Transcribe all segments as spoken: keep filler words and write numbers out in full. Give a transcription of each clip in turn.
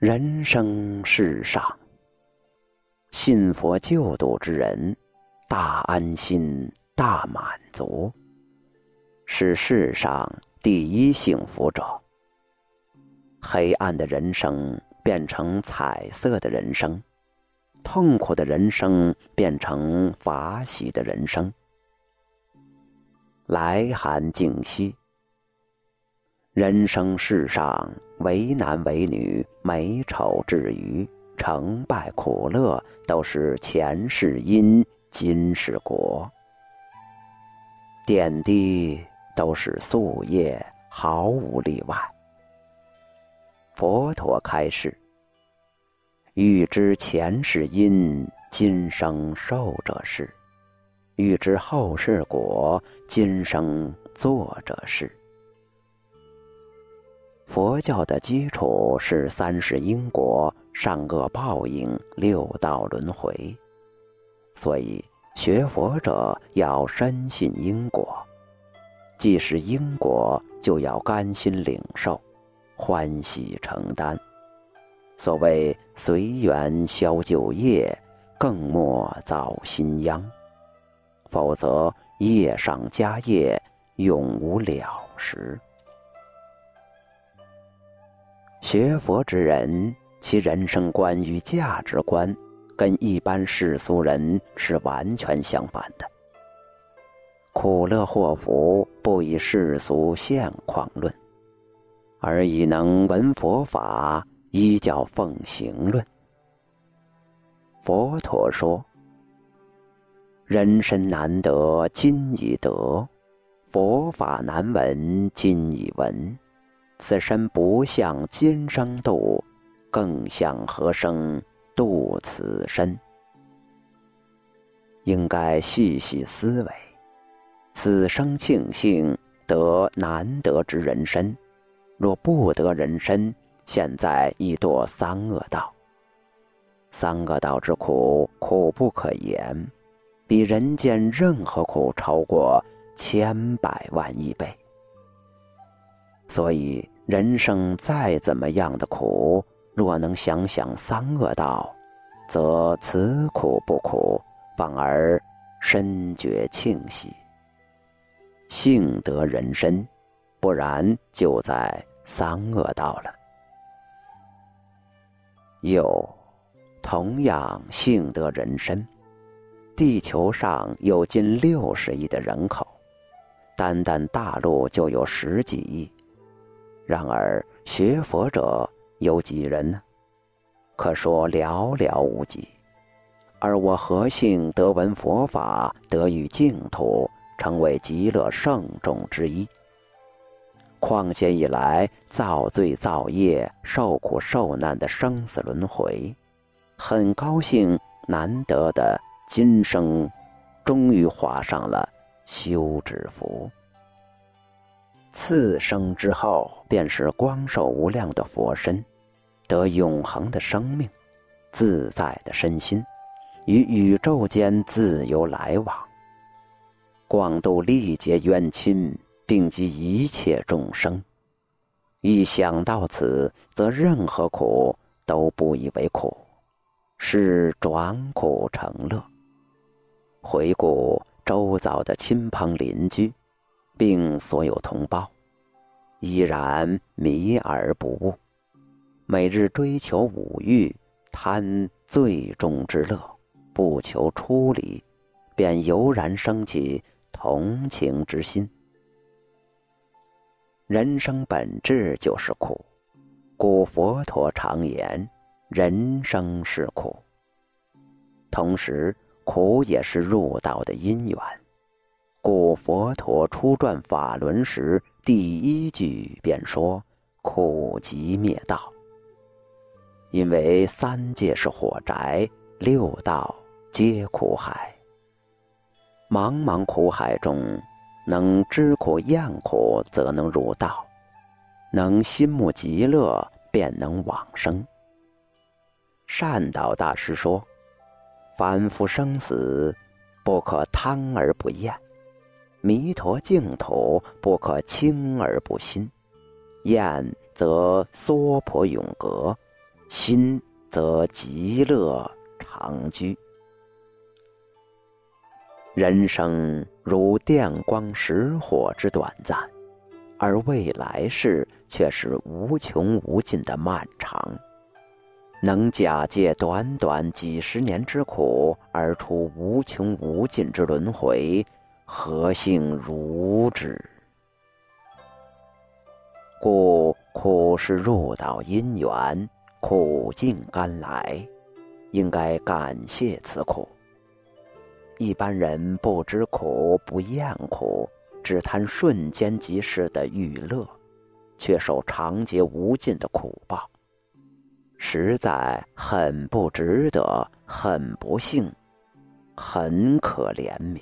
人生世上，信佛救度之人，大安心，大满足，是世上第一幸福者。黑暗的人生变成彩色的人生，痛苦的人生变成法喜的人生。来寒静息，人生世上，为男为女，美丑至愚，成败苦乐，都是前世因，今世果。点滴都是宿业，毫无例外。佛陀开示：欲知前世因，今生受者是；欲知后世果，今生做者是。佛教的基础是三世因果、善恶报应、六道轮回，所以学佛者要深信因果，既是因果，就要甘心领受，欢喜承担。所谓随缘消旧业，更莫造新殃，否则业上加业，永无了时。学佛之人，其人生观与价值观跟一般世俗人是完全相反的。苦乐祸福不以世俗现况论，而以能闻佛法，依教奉行论。佛陀说：人身难得今已得，佛法难闻今已闻。此身不向今生度，更向何生度此身？应该细细思维，此生庆幸得难得之人身，若不得人身，现在已堕三恶道。三恶道之苦，苦不可言，比人间任何苦超过千百万亿倍。所以人生再怎么样的苦，若能想想三恶道，则此苦不苦，反而深觉庆喜。幸得人身，不然就在三恶道了。又同样幸得人身，地球上有近六十亿的人口，单单大陆就有十几亿。然而学佛者有几人呢？可说寥寥无几。而我何幸得闻佛法，得遇净土，成为极乐圣众之一。况且以来造罪造业、受苦受难的生死轮回，很高兴难得的今生终于画上了休止符。次生之后，便是光寿无量的佛身，得永恒的生命，自在的身心，与宇宙间自由来往，广度历劫冤亲，并及一切众生。一想到此，则任何苦都不以为苦，是转苦成乐。回顾周遭的亲朋邻居，并所有同胞，依然迷而不悟，每日追求五欲，贪最终之乐，不求出离，便油然生起同情之心。人生本质就是苦，故佛陀常言人生是苦。同时苦也是入道的因缘，故佛陀初转法轮时，第一句便说苦集灭道。因为三界是火宅，六道皆苦海。茫茫苦海中，能知苦厌苦，则能入道；能心慕极乐，便能往生。善导大师说：凡夫生死，不可贪而不厌；弥陀净土，不可轻而不欣。厌则娑婆永隔， 心则极乐常居。人生如电光石火之短暂，而未来世却是无穷无尽的漫长。能假借短短几十年之苦而出无穷无尽之轮回，何幸如之？故苦是入道因缘，苦尽甘来，应该感谢此苦。一般人不知苦，不厌苦，只贪瞬间即逝的欲乐，却受长劫无尽的苦报，实在很不值得，很不幸，很可怜悯。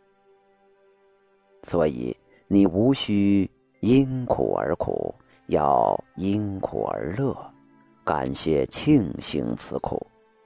所以你无需因苦而苦，要因苦而乐，感谢庆幸此苦。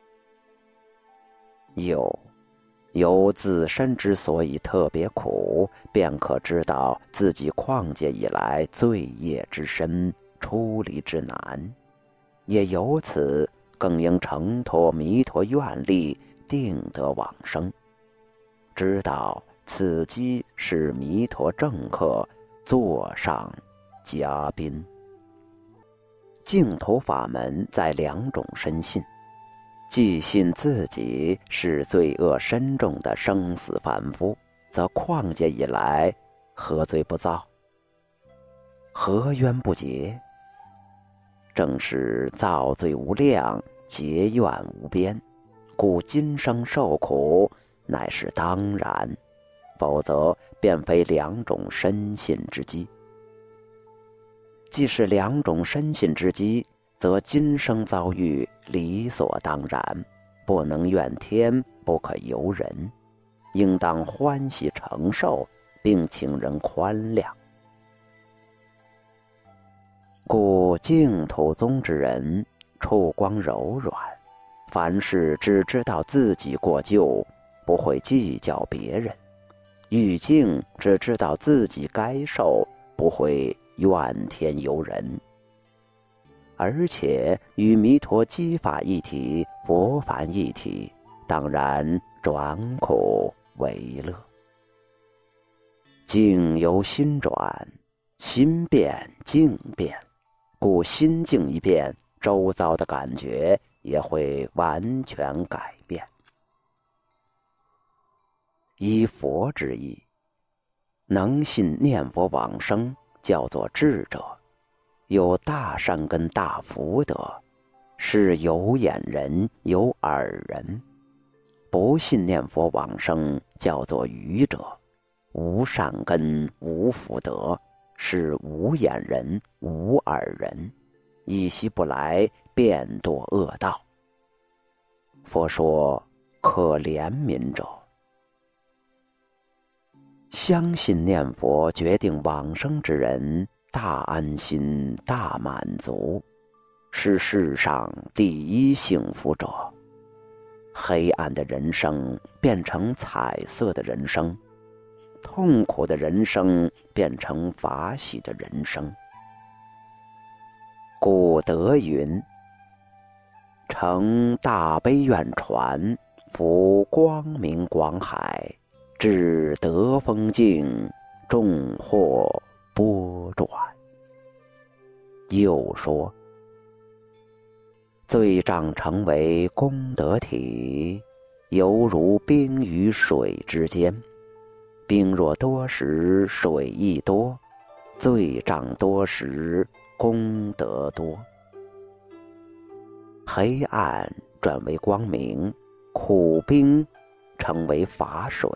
有由自身之所以特别苦，便可知道自己旷劫以来罪业之深，出离之难，也由此更应承托弥陀愿力，定得往生，知道此机是弥陀正客，座上嘉宾。净土法门在两种深信，既信自己是罪恶深重的生死凡夫，则旷劫以来何罪不造，何冤不结？正是造罪无量，结怨无边，故今生受苦乃是当然，否则便非两种深信之机。既是两种深信之机，则今生遭遇理所当然，不能怨天，不可尤人，应当欢喜承受，并请人宽谅。故净土宗之人触光柔软，凡事只知道自己过旧，不会计较别人；欲境只知道自己该受，不会怨天尤人。而且与弥陀机法一体，佛法一体，当然转苦为乐。境由心转，心变境变，故心境一变，周遭的感觉也会完全改变。依佛之意，能信念佛往生，叫做智者，有大善根大福德，是有眼人有耳人；不信念佛往生，叫做愚者，无善根无福德，是无眼人无耳人，一息不来，便堕恶道。佛说可怜悯者，相信念佛决定往生之人，大安心大满足，是世上第一幸福者。黑暗的人生变成彩色的人生，痛苦的人生变成法喜的人生。故德云：乘大悲愿船，浮光明广海，至得风境，众获波转。又说：罪障成为功德体，犹如冰与水之间，冰若多时，水亦多；罪障多时，功德多。黑暗转为光明，苦冰成为法水。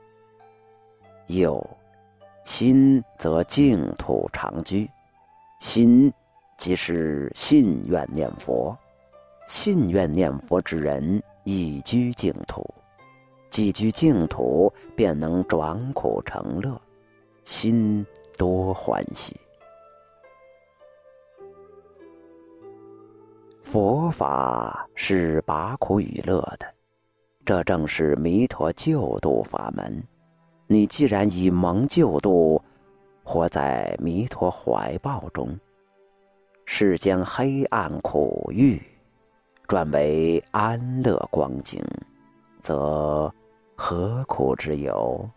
又心则净土常居，心即是信愿念佛，信愿念佛之人亦居净土，既居净土，便能转苦成乐，心多欢喜。佛法是拔苦与乐的，这正是弥陀救度法门。你既然以蒙救度，活在弥陀怀抱中，世间黑暗苦欲转为安乐光景，则何苦之有？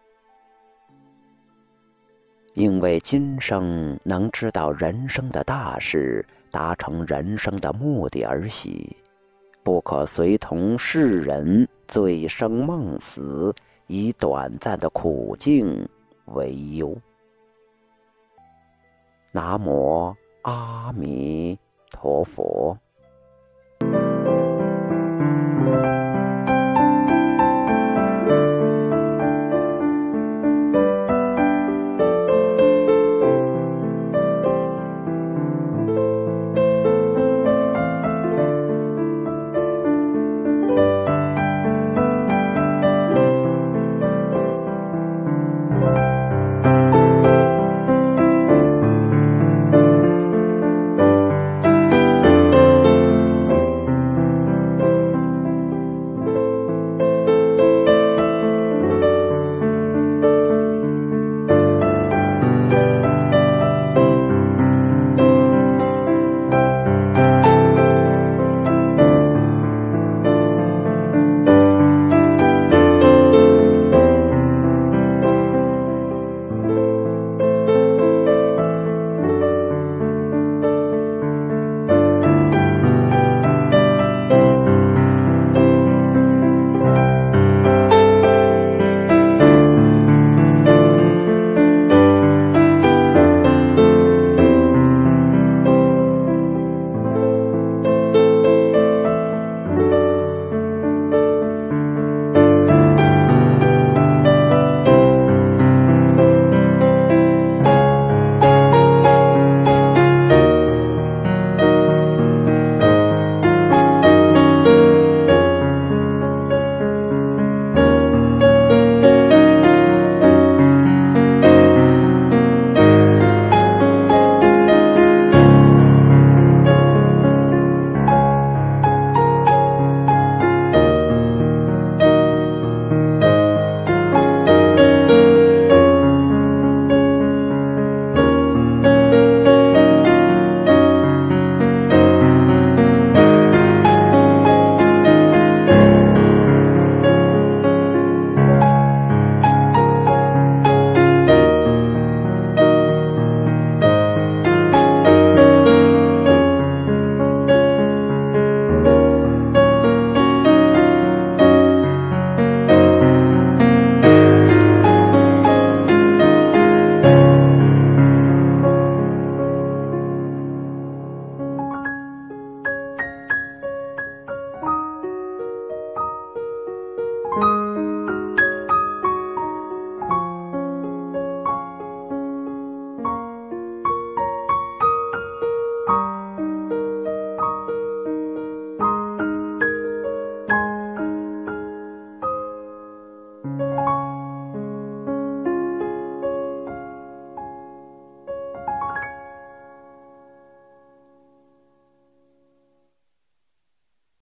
因为今生能知道人生的大事，达成人生的目的而喜，不可随同世人醉生梦死，以短暂的苦境为忧。南无阿弥陀佛。